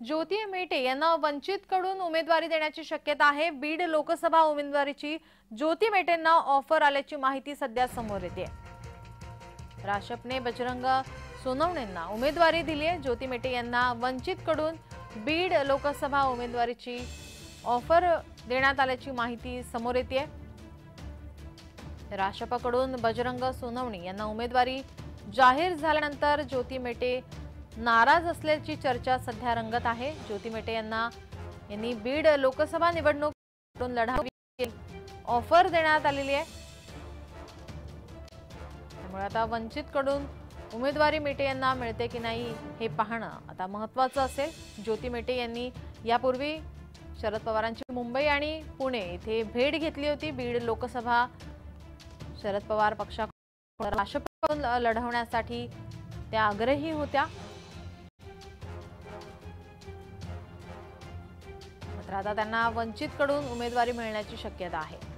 ज्योती मेटे यांना वंचितकडून उमेदवारी देण्याची शक्यता आहे। बीड लोकसभा उमेदवारीची ज्योती मेटेंना ऑफर आल्याची माहिती सध्या समोर येते। राशपने बजरंग सोनवणेंना उमेदवारी दिली आहे। ज्योती मेटे यांना वंचितकडून बीड लोकसभा उमेदवारीची ऑफर देण्यात आल्याची माहिती समोर येते। राशपकडून बजरंग सोनवणे यांना उमेदवारी जाहीर झाल्यानंतर ज्योती मेटे नाराज असल्याची चर्चा सध्या रंगत आहे। ज्योती मेटे यांनी बीड लोकसभा निवडणूक लढावी ऑफर देण्यात आलेली आहे। त्यामुळे आता वंचितकडून उमेदवारी मेटे यांना मिळते की नाही हे पाहणं आता महत्त्वाचं असेल। ज्योती मेटे यांनी यापूर्वी शरद पवारांची मुंबई आणि पुणे येथे भेट घेतली होती। बीड लोकसभा शरद पवार पक्षाकडून राष्ट्रपती लढवण्यासाठी त्या आग्रही होत्या। मात्र आता त्यांना वंचितकडून उमेदवारी मिळण्याची शक्यता आहे।